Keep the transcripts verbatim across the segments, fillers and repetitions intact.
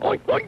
oink, oink.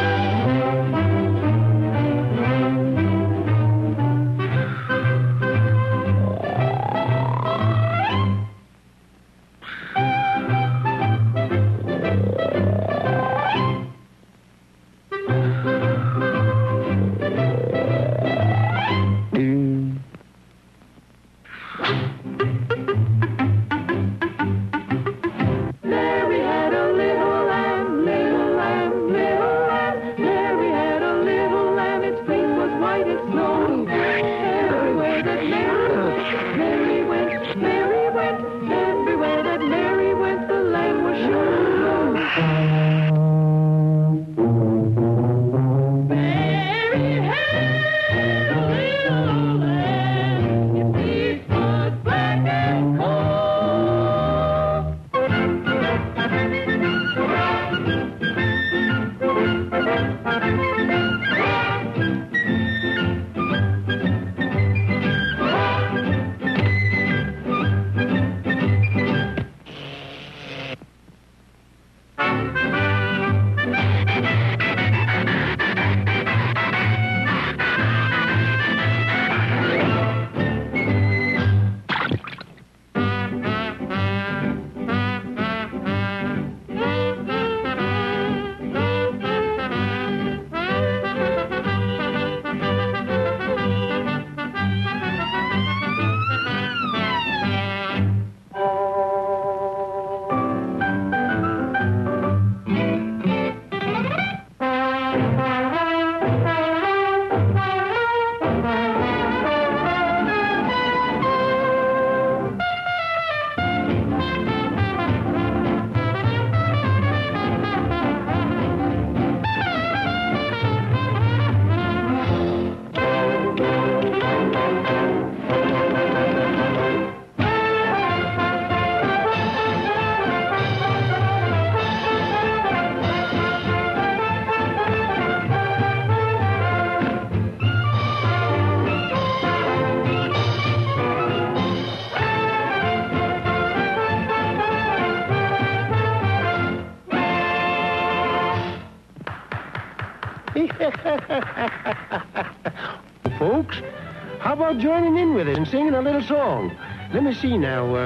Folks, how about joining in with us and singing a little song? Let me see now. Uh,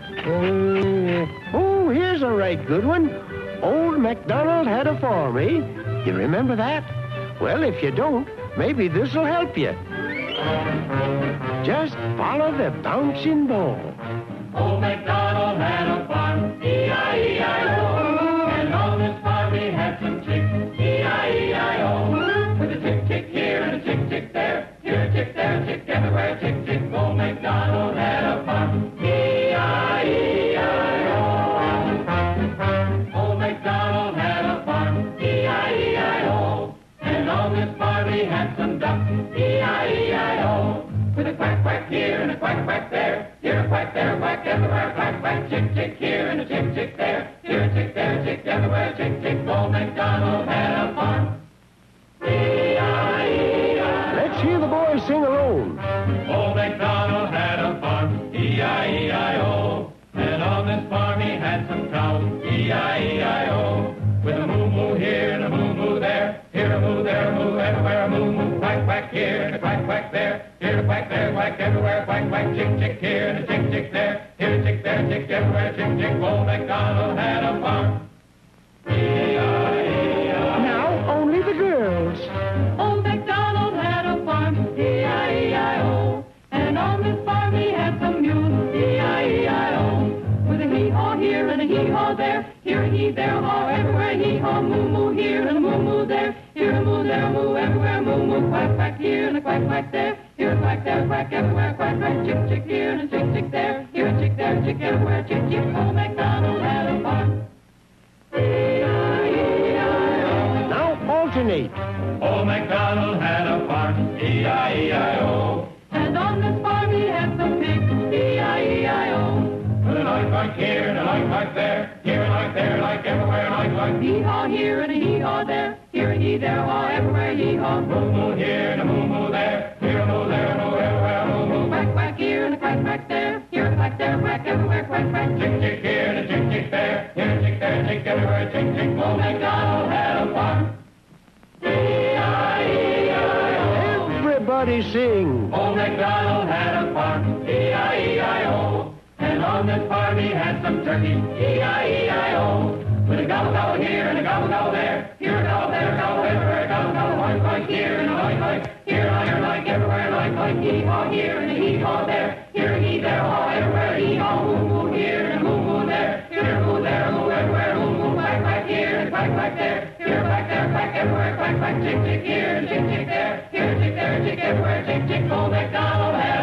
uh, oh, here's a right good one. Old MacDonald had a farm, eh? You remember that? Well, if you don't, maybe this'll help you. Just follow the bouncing ball. Old MacDonald had a farm, E I E I O. And on this farm he had some chicks, E I E I O. With a tick, tick here and a tick, tick there. Here a tick, there a tick, everywhere a tick, tick. Old MacDonald had a farm, E I E I O. Old MacDonald had a farm, E I E I O. And on this farm he had some ducks, E I E I O. With a quack, quack here and a quack, quack there. Here a quack, there a quack, everywhere a quack, quack. Tick, tick here and a tick, tick there. Here a tick, there a tick, everywhere a tick, tick. Old MacDonald had a farm, E I E I O. Let's hear the boys sing alone. Old MacDonald had a farm, E I E I O. And on this farm he had some cows, E I E I O. With a moo-moo here and a moo-moo there. Here a moo, there a moo, everywhere a moo-moo. Quack, quack here and a quack, quack there. Here a quack, there a quack, everywhere a quack, quack. Chick, chick here and a chick, chick there. Here a chick, there a chick, everywhere a chick, chick. Old MacDonald had a farm, E I E I O. Now, only the girls. Old MacDonald had a farm, E I E I O. And on this farm he had some mules, E I E I O. With a hee-haw here and a hee-haw there. Here a hee, there a haw, everywhere a hee-haw. Moo-moo here and a moo-moo there. Here a moo, there a moo, everywhere a moo-moo. Quack, quack here and a quack, quack there. Here a quack, there a quack, everywhere a quack, quack. Chick, chick here and a chick, chick there. Here a chick, there a chick, everywhere a chick, chick. Old MacDonald had a farm, E I E I O. Now, alternate. Old MacDonald had a farm, E I E I O. And on this farm he had some pigs, E I E I O. With a like like here and a like like there. Here and like there, like everywhere, like like. Hee-haw here and a hee-haw there. Here a hee, there a haw, everywhere a hee-haw. Moo-moo here and a moo-moo there. Here a moo, there a moo, everywhere a moo-moo. Quack, quack here and a quack, quack there. Here a quack, there a quack, everywhere quack, quack. Chick, chick here and a chick, chick there. Here a chick, there a chick, everywhere a chick, chick. Old MacDonald had a farm, some turkey, E I E I O. With a gobble gobble here and a gobble gobble there, here a gobble there, a gobble everywhere, a gobble gobble oink oink here and a oink oink, here an iron like everywhere, oink oink, hee haw here and a hee haw there, here a hee there, haw everywhere, hee haw, moo moo here and a moo moo there, here a moo there, a moo everywhere, moo moo quack quack here and quack quack there, here quack there, quack everywhere, quack quack tick tick here and tick tick there, here tick there, tick everywhere, tick tick, old MacDonald had